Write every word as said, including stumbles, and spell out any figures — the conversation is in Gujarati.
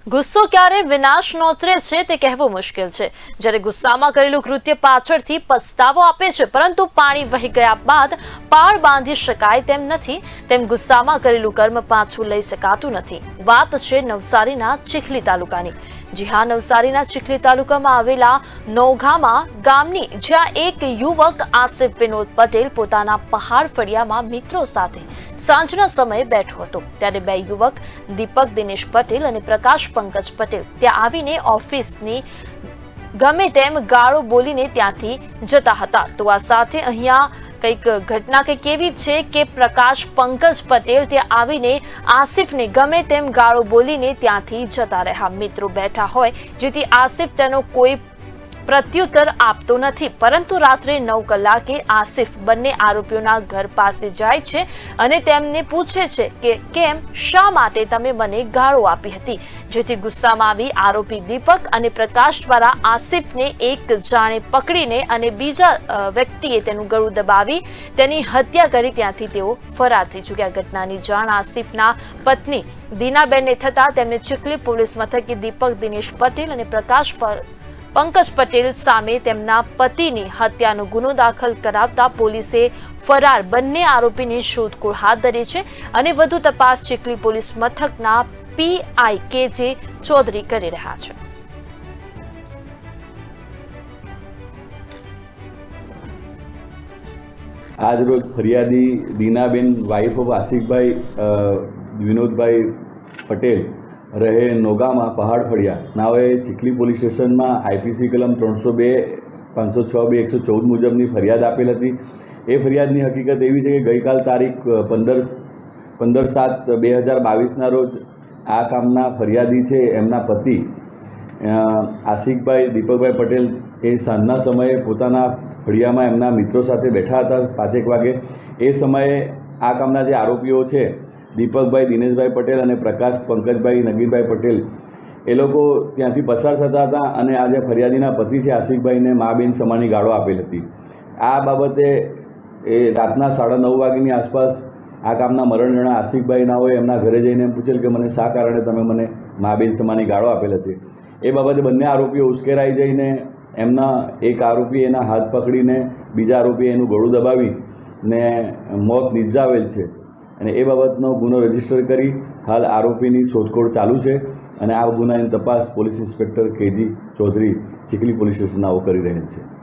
ગુસ્સો ક્યારે વિનાશ નોતરે છે તે કહેવું મુશ્કેલ છે। જ્યારે ગુસ્સામાં કરેલું કૃત્ય પાછળથી પસ્તાવો આપે છે, પરંતુ પાણી વહી ગયા બાદ પાળ બાંધી શકાય તેમ નથી, તેમ ગુસ્સામાં કરેલું કર્મ પાછું લઈ શકાતું નથી। વાત છે નવસારીના ચીખલી તાલુકાની। જી હા, નવસારીના ચીખલી તાલુકામાં આવેલા નોઘામાં ગામની જ્યાં એક યુવક આસિફ વિનોદ પટેલ પોતાના પહાડ ફળિયામાં મિત્રો સાથે સાંજના સમયે બેઠો હતો, ત્યારે બે યુવક દીપક દિનેશ પટેલ અને પ્રકાશ પંકજ પટેલ ત્યાં આવીને ઓફિસની ગમે તેમ ગાળો બોલીને ત્યાંથી જતા હતા। તો આ સાથે અહીંયા કંઈક ઘટના કંઈક એવી છે કે પ્રકાશ પંકજ પટેલ ત્યાં આવીને આસિફને ગમે તેમ ગાળો બોલીને ત્યાંથી જતા રહ્યા। મિત્રો બેઠા હોય જેથી આસિફ તેનો કોઈ પ્રત્યુત્તર આપતો નથી, પરંતુ રાત્રે નવ કલાકે આસિફ બંને આરોપીઓના ઘર પાસે જાય છે અને તેમને પૂછે છે કે કેમ, શા માટે તમે મને ગાળો આપી હતી, જેથી ગુસ્સામાં આવી આરોપી દીપક અને પ્રકાશ દ્વારા આસિફને એક જાણે પકડીને અને બીજા વ્યક્તિએ તેનું ગળું દબાવી તેની હત્યા કરી ત્યાંથી તેઓ ફરાર થઈ ચૂક્યા। ઘટનાની જાણ આસિફના પત્ની દીનાબેનને થતા તેમને ચીખલી પોલીસ મથકે દીપક દિનેશ પટેલ અને પ્રકાશ પર પંકજ પટેલ સામે તેમના પતિની હત્યાનો ગુનો દાખલ કરાવતા પોલીસે ફરાર બંને આરોપીની શોધખોળ હાથ ધરી છે અને વધુ તપાસ ચીખલી પોલીસ મથકના પીઆઈ કેજે ચૌધરી કરી રહ્યા છે। આજ રોજ ફરિયાદી દીનાબેન વાઇફ ઓફ આસિફભાઈ વિનોદભાઈ પટેલ રહે નોગામાં પહાડ ફળિયા નાવે ચીખલી પોલીસ સ્ટેશનમાં આઈપીસી કલમ ત્રણસો બે પાંચસો છ બે એકસો ચૌદ મુજબની ફરિયાદ આપેલ હતી। એ ફરિયાદની હકીકત એવી છે કે ગઈકાલ તારીખ પંદર પંદર સાત બે હજાર બાવીસના રોજ આ કામના ફરિયાદી છે એમના પતિ આસિફભાઈ દીપકભાઈ પટેલ એ સાંજના સમયે પોતાના ફળિયામાં એમના મિત્રો સાથે બેઠા હતા પાંચેક વાગે। એ સમયે આ કામના જે આરોપીઓ છે દીપકભાઈ દિનેશભાઈ પટેલ અને પ્રકાશ પંકજભાઈ નગીરભાઈ પટેલ એ લોકો ત્યાંથી પસાર થતા હતા અને આ જે ફરિયાદીના પતિ છે આસિફભાઈને મા બેન સમાની ગાળો આપેલ હતી। આ બાબતે એ રાતના સાડા નવ વાગ્યાની આસપાસ આ કામના મરણ જણા આસિફભાઈ ના હોય એમના ઘરે જઈને એમ પૂછેલ કે મને શા કારણે તમે મને મા બેન સમાની ગાળો આપેલ છે। એ બાબતે બંને આરોપીઓ ઉશ્કેરાઈ જઈને એમના એક આરોપી એના હાથ પકડીને બીજા આરોપીએ એનું ગળું દબાવી ને મોત નિપજાવેલ છે અને એ બાબતનો ગુનો રજીસ્ટર કરી હાલ આરોપીની શોધખોળ ચાલુ છે અને આ ગુનાની તપાસ police inspector KG Chaudhary Chikhli police સ્ટેશનના કરી રહેલ છે।